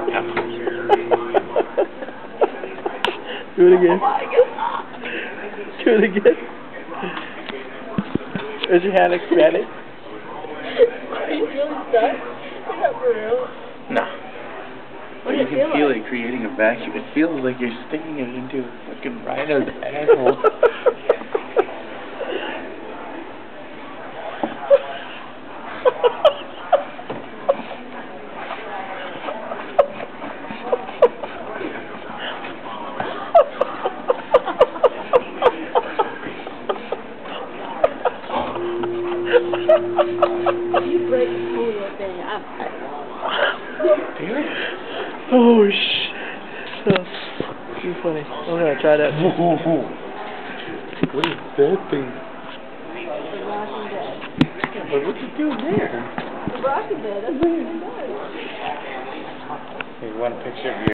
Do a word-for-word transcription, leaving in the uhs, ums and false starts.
Do it again. Do it again. Is your hand expanded? Are you really stuck? Is that for real? No. What do You it can feel feel like? it creating a vacuum. It feels like you're sticking it into a fucking rhino's asshole. You break the whole thing up. Damn. Oh shit. So, too funny. I'm gonna try that. What is that thing? The rocking bed. Yeah, but what's it doing there? The rocking bed, that's what it does. Hey, you want a picture of your